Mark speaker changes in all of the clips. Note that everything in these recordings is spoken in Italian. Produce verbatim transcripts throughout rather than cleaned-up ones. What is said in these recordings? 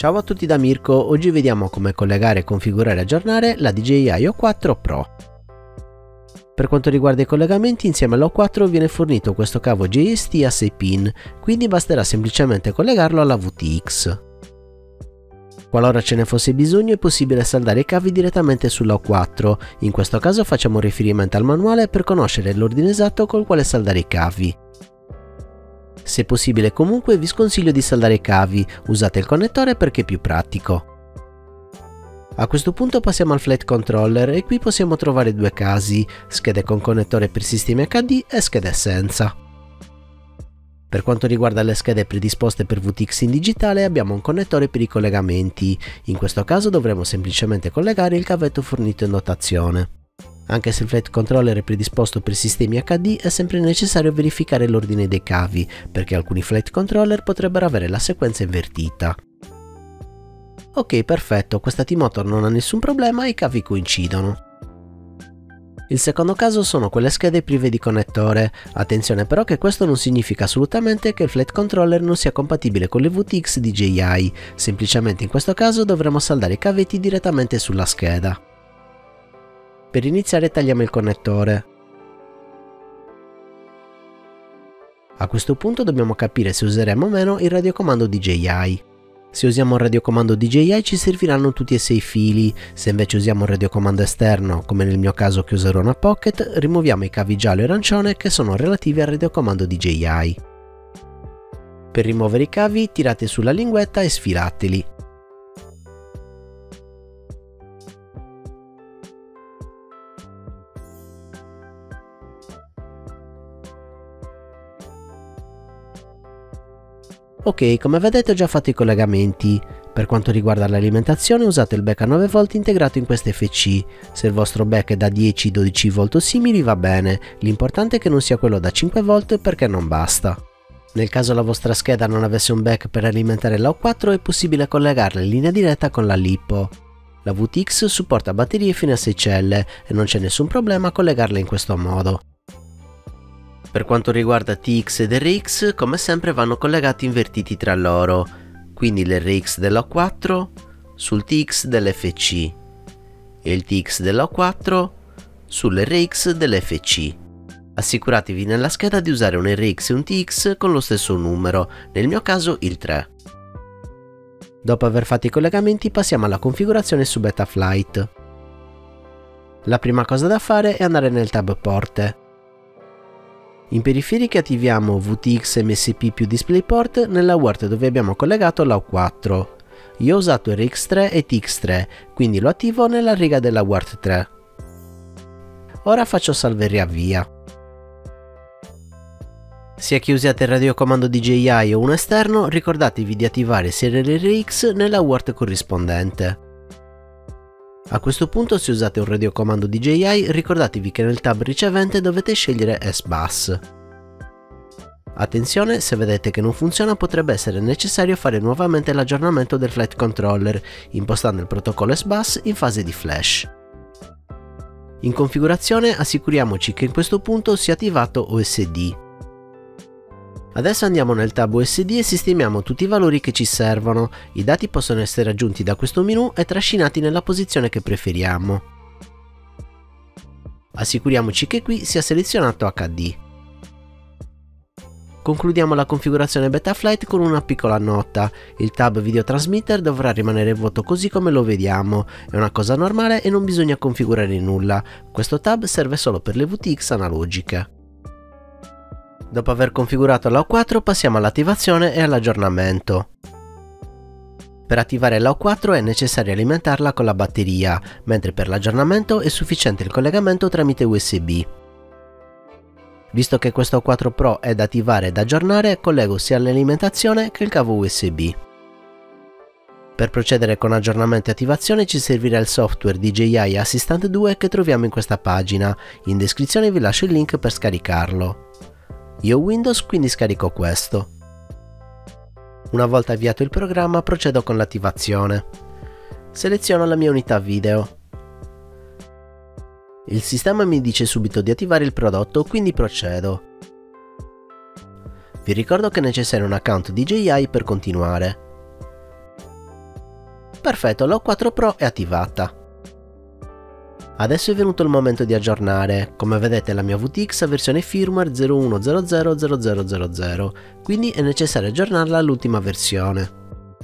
Speaker 1: Ciao a tutti da Mirko, oggi vediamo come collegare, configurare e aggiornare la D J I O quattro Pro. Per quanto riguarda i collegamenti, insieme all'O quattro viene fornito questo cavo J S T a sei pin, quindi basterà semplicemente collegarlo alla V T X. Qualora ce ne fosse bisogno è possibile saldare i cavi direttamente sull'O quattro, in questo caso facciamo riferimento al manuale per conoscere l'ordine esatto col quale saldare i cavi. Se possibile comunque vi sconsiglio di saldare i cavi, usate il connettore perché è più pratico. A questo punto passiamo al flight controller e qui possiamo trovare due casi, schede con connettore per sistemi H D e schede senza. Per quanto riguarda le schede predisposte per V T X in digitale abbiamo un connettore per i collegamenti, in questo caso dovremo semplicemente collegare il cavetto fornito in dotazione. Anche se il flight controller è predisposto per sistemi H D è sempre necessario verificare l'ordine dei cavi, perché alcuni flight controller potrebbero avere la sequenza invertita. Ok, perfetto, questa T-Motor non ha nessun problema e i cavi coincidono. Il secondo caso sono quelle schede prive di connettore, attenzione però che questo non significa assolutamente che il flight controller non sia compatibile con le V T X D J I, semplicemente in questo caso dovremo saldare i cavetti direttamente sulla scheda. Per iniziare tagliamo il connettore. A questo punto dobbiamo capire se useremo o meno il radiocomando D J I. Se usiamo il radiocomando D J I ci serviranno tutti e sei i fili, se invece usiamo un radiocomando esterno, come nel mio caso che userò una Pocket, rimuoviamo i cavi giallo e arancione che sono relativi al radiocomando D J I. Per rimuovere i cavi tirate sulla linguetta e sfilateli. Ok, come vedete ho già fatto i collegamenti. Per quanto riguarda l'alimentazione usate il back a nove volt integrato in questa F C. Se il vostro back è da dieci dodici volt o simili va bene, l'importante è che non sia quello da cinque volt perché non basta. Nel caso la vostra scheda non avesse un back per alimentare l'O quattro è possibile collegarla in linea diretta con la LiPo. La V T X supporta batterie fino a sei celle e non c'è nessun problema a collegarle in questo modo. Per quanto riguarda T X ed R X, come sempre vanno collegati invertiti tra loro, quindi l'R X dell'O quattro sul T X dell'F C e il T X dell'O quattro sull'R X dell'F C. Assicuratevi nella scheda di usare un R X e un T X con lo stesso numero, nel mio caso il tre. Dopo aver fatto i collegamenti passiamo alla configurazione su Betaflight. La prima cosa da fare è andare nel tab Porte. In periferica attiviamo V T X M S P più DisplayPort nella U A R T dove abbiamo collegato l'O quattro. Io ho usato R X tre e T X tre, quindi lo attivo nella riga della U A R T tre. Ora faccio salva e riavvia. Sia che usiate il radiocomando D J I o uno esterno, ricordatevi di attivare Serial R X nella U A R T corrispondente. A questo punto se usate un radiocomando D J I ricordatevi che nel tab ricevente dovete scegliere S bus. Attenzione, se vedete che non funziona potrebbe essere necessario fare nuovamente l'aggiornamento del flight controller impostando il protocollo S bus in fase di flash. In configurazione assicuriamoci che in questo punto sia attivato O S D. Adesso andiamo nel tab O S D e sistemiamo tutti i valori che ci servono. I dati possono essere aggiunti da questo menu e trascinati nella posizione che preferiamo. Assicuriamoci che qui sia selezionato H D. Concludiamo la configurazione Betaflight con una piccola nota. Il tab Video Transmitter dovrà rimanere vuoto così come lo vediamo. È una cosa normale e non bisogna configurare nulla. Questo tab serve solo per le V T X analogiche. Dopo aver configurato l'O quattro passiamo all'attivazione e all'aggiornamento. Per attivare l'O quattro è necessario alimentarla con la batteria, mentre per l'aggiornamento è sufficiente il collegamento tramite U S B. Visto che questo O quattro Pro è da attivare ed aggiornare, collego sia l'alimentazione che il cavo U S B. Per procedere con aggiornamento e attivazione ci servirà il software D J I Assistant due che troviamo in questa pagina, in descrizione vi lascio il link per scaricarlo. Io ho Windows quindi scarico questo. Una volta avviato il programma procedo con l'attivazione. Seleziono la mia unità video. Il sistema mi dice subito di attivare il prodotto quindi procedo. Vi ricordo che è necessario un account D J I per continuare. Perfetto, la O quattro Pro è attivata. Adesso è venuto il momento di aggiornare. Come vedete la mia V T X ha versione firmware zero uno zero zero zero zero zero zero, quindi è necessario aggiornarla all'ultima versione.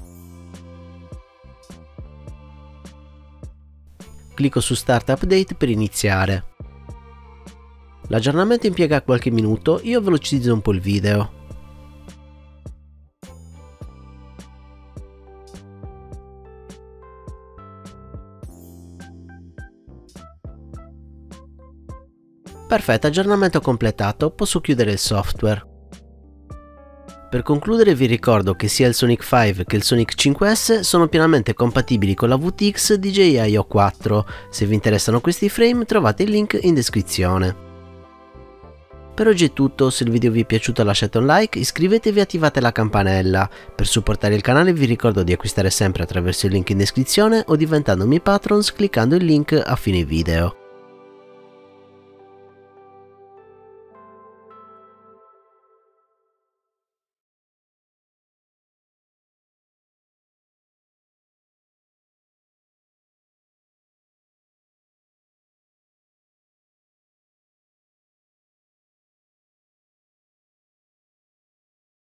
Speaker 1: Clicco su Start Update per iniziare. L'aggiornamento impiega qualche minuto, io velocizzo un po' il video. Perfetto, aggiornamento completato, posso chiudere il software. Per concludere vi ricordo che sia il Sonic cinque che il Sonic cinque S sono pienamente compatibili con la V T X D J I O quattro, se vi interessano questi frame trovate il link in descrizione. Per oggi è tutto, se il video vi è piaciuto lasciate un like, iscrivetevi e attivate la campanella. Per supportare il canale vi ricordo di acquistare sempre attraverso il link in descrizione o diventandomi patrons cliccando il link a fine video.